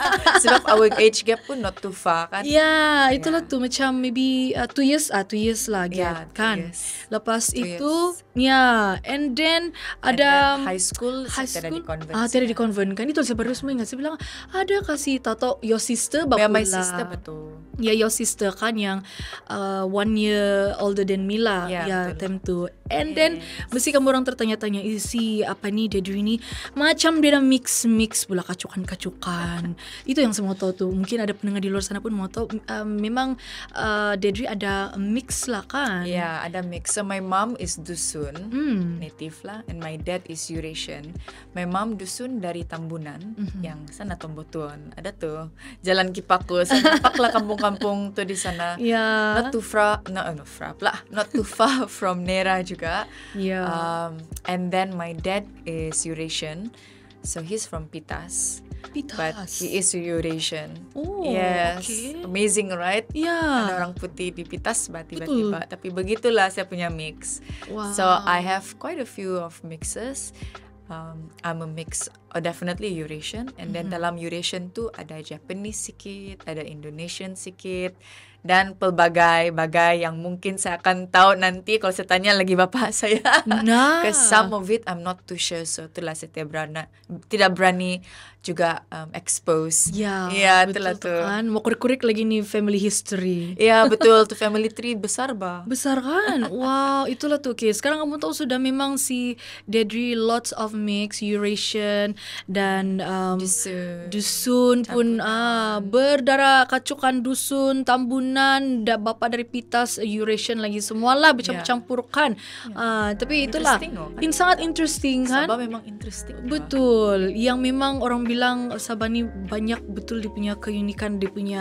Sebab our age gap pun not too far kan. Ya, itulah Ya. tuh macam maybe uh, two years ah two years lah Ya, gap two kan. years. Lepas Two itu, ya, and then And ada then high school, high saya school tiada di-convert. ah tiada di convent kan. Itu saya baru semua ingat. Saya bilang ada kasih tato your sister bapak Yeah, my sister betul. Ya, your sister kan yang uh, one year older than Mila. Ya, Ya, betul. time tu. And then Yes. mesti kamu orang tertanya-tanya, isi apa ni Dedri ni macam dia dah mix-mix pula kacukan-kacukan. Itu yang saya mau tahu tuh. Mungkin ada pendengar di luar sana pun mau tahu. Uh, memang uh, Dedri ada mix lah kan. Ya, ada mix. So my mom is Dusun, Hmm. native lah, and my dad is Eurasian. My mom Dusun dari Tambunan, Mhm. yang sana Tombotun. Ada tuh Jalan Kipakus. Saya nampak lah kampung-kampung tuh di sana. Ya. Not too far, no, no far lah, not too far from Nera juga. Ya. Um, and then my dad is Eurasian, so he's from Pitas, Pitas. but he is Eurasian. Oh, yes, okay. amazing, right? Ya. Ada orang putih di Pitas bah tiba-tiba. Tapi begitulah saya punya mix. Wow. So I have quite a few of mixes. Um, I'm a mix, oh, definitely Eurasian, and then dalam Eurasian tu ada Japanese sikit, ada Indonesian sikit, dan pelbagai-bagai yang mungkin saya akan tahu nanti kalau saya tanya lagi bapak saya. Nah. Because some of it I'm not too sure, so itulah saya tidak berani, tidak berani juga um, expose. Ya, Ya, betul itulah tuh tu. kan. Mau kurik-kurik lagi nih family history. Ya betul, tu family tree besar bah. Besar kan? Wow, itulah tuh. Okay, sekarang kamu tahu sudah memang si Dedri lots of mix, Eurasian dan um, Dusun. dusun pun ah berdarah kacukan dusun, Tambunan, da, bapa dari Pitas, Eurasian lagi semualah bercampur-campurkan. Ah, tapi itulah Interesting, no? in sangat interesting kan? Sabah memang interesting. bah. Betul, yang memang orang bilang Sabah ni banyak betul dia punya keunikan, dia punya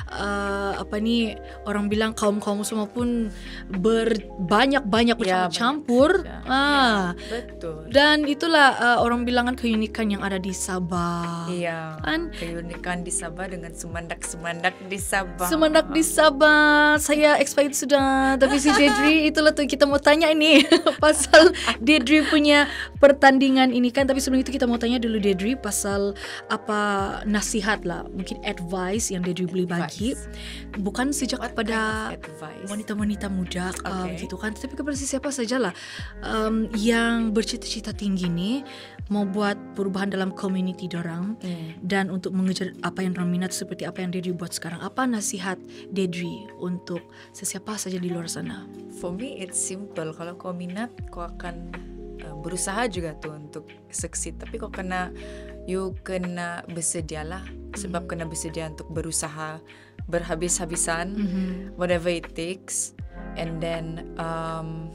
uh, apa ni, orang bilang kaum-kaum semua pun berbanyak-banyak Ya, bercampur. banyak saja. Ah. Betul. Dan itulah uh, orang bilang kan keunikan yang ada di Sabah. Iya. Kan? Keunikan di Sabah dengan semandak-semandak di Sabah. Semendak di sabar, saya expired sudah. Tapi si Deidre, itulah tuh kita mau tanya ini pasal Deidre punya pertandingan ini kan. Tapi sebelum itu kita mau tanya dulu Deidre pasal apa nasihat lah, mungkin advice yang Deidre boleh bagi. Bukan sejak What kepada kind of advice? wanita-wanita muda uh, Okay. gitu kan, tapi kepada siapa sajalah um, yang bercita-cita tinggi nih mau buat perubahan dalam community dorang Hmm. dan untuk mengejar apa yang dorang minat seperti apa yang Deidre buat sekarang. Apa nasihat Deidre untuk sesiapa saja di luar sana? For me it's simple. Kalau kau minat, kau akan uh, berusaha juga tuh untuk succeed. Tapi kau kena, you kena bersedialah. Sebab kena bersedia untuk berusaha berhabis-habisan, Mm-hmm. whatever it takes. And then um,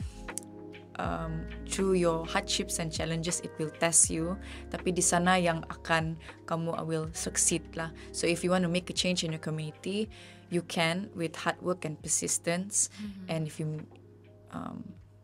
um, through your hardships and challenges, it will test you. Tapi di sana yang akan kamu will succeed lah. So if you want to make a change in your community, you can with hard work and persistence. And if you um,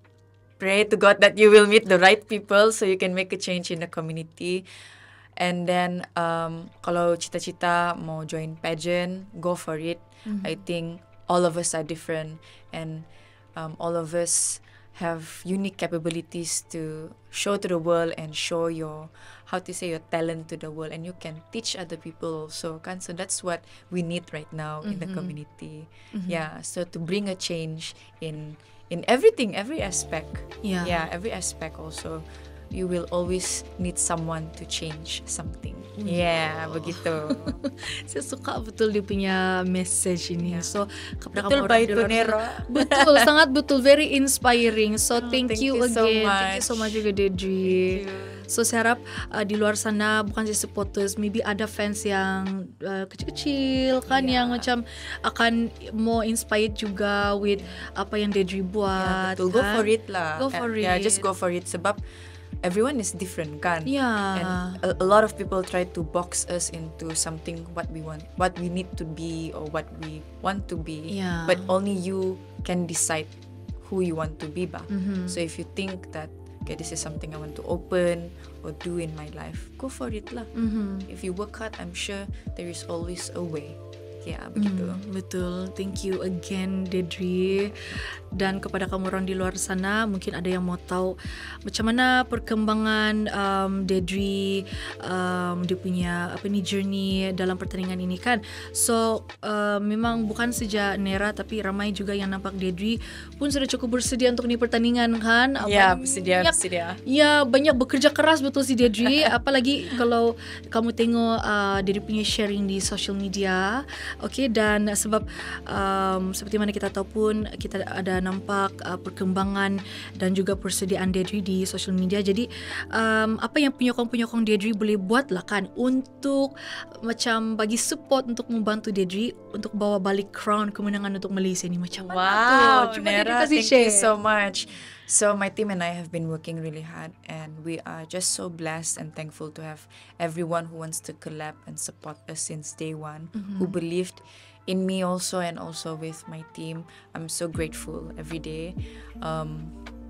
pray to God that you will meet the right people, so you can make a change in the community. And then um, kalau cita-cita mau join pageant, go for it. I think all of us are different, and um, all of us have unique capabilities to show to the world and show your, how to say, your talent to the world, and you can teach other people also kan. So that's what we need right now in the community. Yeah, so to bring a change in in everything, every aspect. Yeah. Yeah, every aspect also. You will always need someone to change something. Yeah, begitu. Saya suka betul dia punya message ini. So kepada Betul kamu ba orang di itu, luar Nero? sana- Betul, sangat betul, very inspiring. So thank, thank you you so again. Thank you so much. much juga Deidre. Thank you. So saya harap uh, di luar sana bukan saja supporters, maybe ada fans yang uh, kecil-kecil kan, Yeah. yang macam akan more inspired juga with apa yang Deidre Yeah, buat. betul. Go kan? for it lah. Go for Yeah, it. just go for it. Sebab everyone is different kan. Yeah. And a, a lot of people try to box us into something what we want, what we need to be, or what we want to be. Yeah. But only you can decide who you want to be ba. Mhm. So if you think that, okay, this is something I want to open or do in my life, go for it lah. Mhm. If you work hard, I'm sure there is always a way. Ya, begitu. Hmm, betul. Thank you again Deidre. Dan kepada kamu orang di luar sana, mungkin ada yang mau tahu macam mana perkembangan um, Deidre, um, dia punya apa ni journey dalam pertandingan ini kan. So uh, memang bukan saja Nera, tapi ramai juga yang nampak Deidre pun sudah cukup bersedia untuk ni pertandingan kan. Ya, Banyak- bersedia, bersedia. Ya, banyak bekerja keras betul si Deidre. Apalagi kalau kamu tengok uh, Deidre punya sharing di social media. Okay, dan sebab um, seperti mana kita tahu pun, kita ada nampak uh, perkembangan dan juga persediaan Deidre di social media. Jadi um, apa yang penyokong-penyokong Deidre boleh buat lah kan untuk macam bagi support untuk membantu Deidre untuk bawa balik crown kemenangan untuk Malaysia ni. Macam mana Wow, tu? Cuma Deidre Nera, kasih thank share. you so much. So my team and I have been working really hard, and we are just so blessed and thankful to have everyone who wants to collab and support us since day one, who believed in me also, and also with my team. I'm so grateful every day. Um,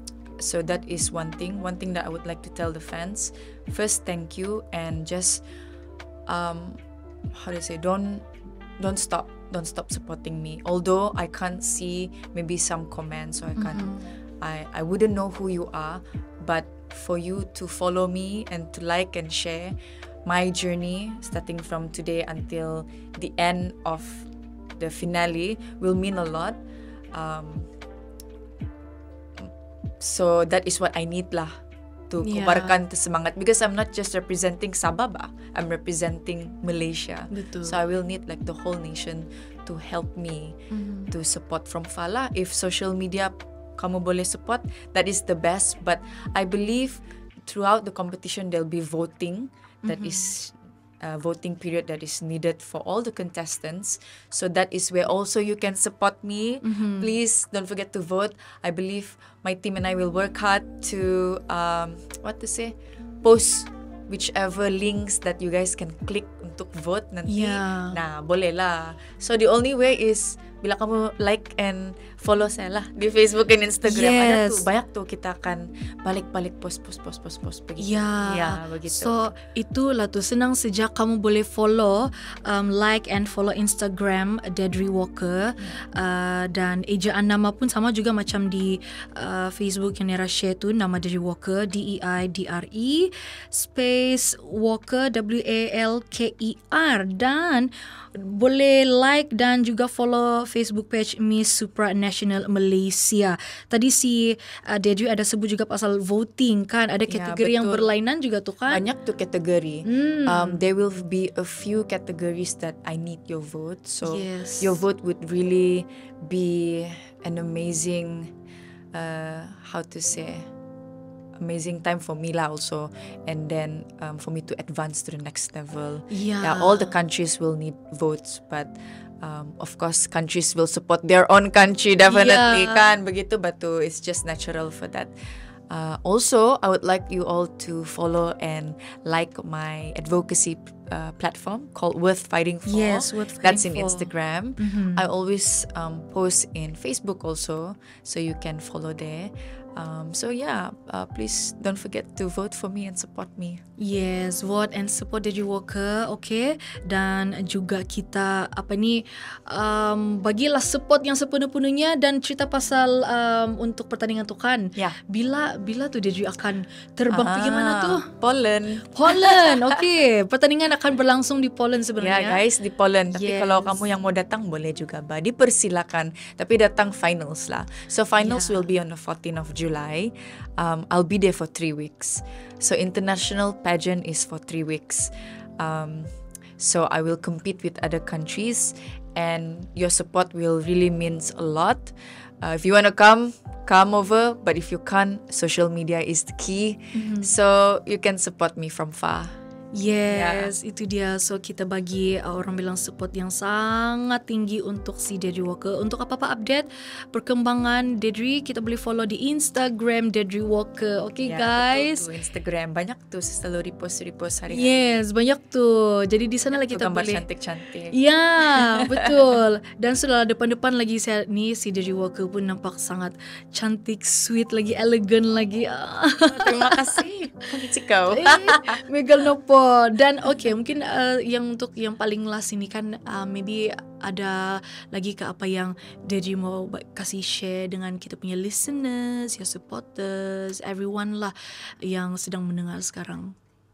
so that is one thing. One thing that I would like to tell the fans. First, thank you, and just um, how do I say, don't don't stop, don't stop supporting me. Although I can't see maybe some comments, or I can't, I I wouldn't know who you are, but for you to follow me and to like and share my journey starting from today until the end of the finale will mean a lot. Um, so that is what I need lah, to Yeah. kobarkan tu semangat, because I'm not just representing Sabah ba, I'm representing Malaysia. Betul. So I will need like the whole nation to help me to support from Fala. If social media kamu boleh support, that is the best. But I believe throughout the competition there'll be voting. That is uh, voting period that is needed for all the contestants. So that is where also you can support me. Please don't forget to vote. I believe my team and I will work hard to um, what to say, post whichever links that you guys can click untuk vote nanti. Yeah. Nah, boleh lah. So the only way is bila kamu like and follow saya lah di Facebook dan Instagram. Yes. Ada tuh banyak tuh kita akan balik-balik post post post post post begitu. Ya, Ya, begitu. So itulah tuh senang sejak kamu boleh follow, um, like and follow Instagram Deidre Walker, uh, dan ejaan nama pun sama juga macam di uh, Facebook yang Nera share tu, nama Deidre Walker, D E I D R E space Walker W A L K E R, dan boleh like dan juga follow Facebook page Miss Supranational Malaysia. Tadi si uh, Deidre ada sebut juga pasal voting kan, ada kategori Ya, yang betul. berlainan juga tuh kan. Banyak tuh kategori. Hmm. Um, there will be a few categories that I need your vote. So Yes. your vote would really be an amazing, uh, how to say, amazing time for me lah also, and then um, for me to advance to the next level. Yeah. Yeah, all the countries will need votes, but um, of course countries will support their own country definitely Yeah. kan begitu, batu. It's just natural for that. Uh, also, I would like you all to follow and like my advocacy uh, platform called Worth Fighting For. Yes, Worth That's Fighting in For. Instagram. I always um, post in Facebook also, so you can follow there. Um, so yeah, uh, please don't forget to vote for me and support me. Yes, vote and support Deidre Walker, okay? Dan juga kita apa ni, um, bagilah support yang sepenuh-penuhnya, dan cerita pasal um, untuk pertandingan tu kan. Ya. Bila bila tu Deidre akan terbang pergi mana tu? Poland. Poland, okay. Pertandingan akan berlangsung di Poland Ya sebenarnya. guys, di Poland. Tapi Yes. kalau kamu yang mau datang boleh juga, bah. Dipersilakan. Tapi datang finals lah. So finals Yeah. will be on the fourteenth of July. Um, I'll be there for three weeks. So international pageant is for three weeks. Um, so I will compete with other countries, and your support will really means a lot. Uh, if you want to come, come over. But if you can't, social media is the key. So you can support me from far. Yes, itu dia. So kita bagi uh, orang bilang support yang sangat tinggi untuk si Deidre Walker. Untuk apa-apa update perkembangan Deidre, kita boleh follow di Instagram Deidre Walker. Okay Ya, guys. betul tuh, Instagram banyak tuh selalu repost-repost hari Yes, banyak tuh. Jadi di sana lah Itu kita gambar boleh. cantik-cantik. Ya, betul. Dan sudah depan-depan lagi saya ni si Deidre Walker pun nampak sangat cantik, sweet lagi, elegan lagi. Ah. Terima kasih. Kunci kau. Eh, Megal Nopo. Dan okay, mungkin uh, yang untuk yang paling last ini kan, uh, maybe ada lagi ke apa yang Deidre mau ba- kasih share dengan kita punya listeners, your supporters, everyone lah yang sedang mendengar sekarang.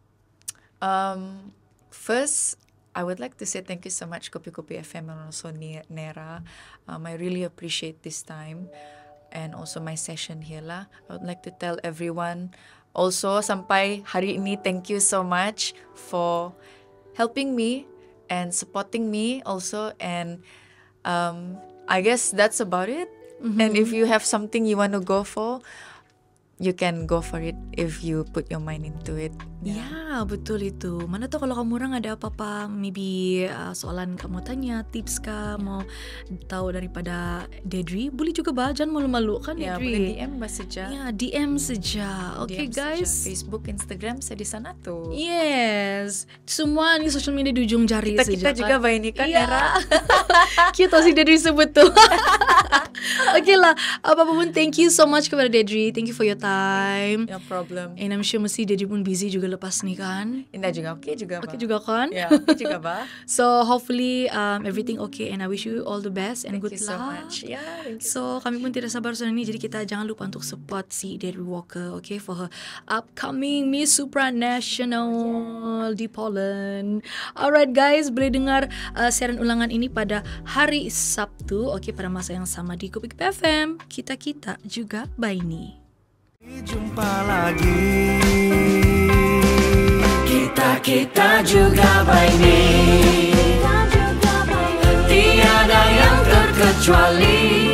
Um, first, I would like to say thank you so much Kopi Kopi F M and also Ni- Nera. Um, I really appreciate this time and also my session here lah. I would like to tell everyone also sampai hari ini, thank you so much for helping me and supporting me also, and um, I guess that's about it. And if you have something you want to go for, you can go for it if you put your mind into it. Ya, betul itu. Mana tahu kalau kamu orang ada apa-apa, maybe uh, soalan kamu tanya, tips kah, mau tahu daripada Deidre, boleh juga bah, jangan malu-malu kan Ya, Deidre. boleh D M bah saja. Ya, D M saja. Okay D M guys. saja. Facebook, Instagram saya di sana tuh. Yes, semua ni social media di ujung jari Kita saja. kita juga kan? bah ini kan, Ya. Nera. Kita si Deidre sebut tu. Okay lah, apa-apa pun thank you so much kepada Deidre. Thank you for your time. No problem. And I'm sure mesti Deidre pun busy juga lepas ni kan. Indah juga oke juga, Okay bah. juga kan? Ya, oke juga, bah. So hopefully um, everything okay, and I wish you all the best and Thank good you so luck. much. Ya, thank you. So kami pun tidak sabar sudah ni, jadi kita jangan lupa untuk support si Deidre Walker, okay, for her upcoming Miss Supranational di Poland. Alright guys, boleh dengar uh, siaran ulangan ini pada hari Sabtu, okay, pada masa yang sama di Kopi Kopi F M. Kita-kita juga Baini. Jumpa lagi. Kita-kita juga Baini. Tiada yang terkecuali.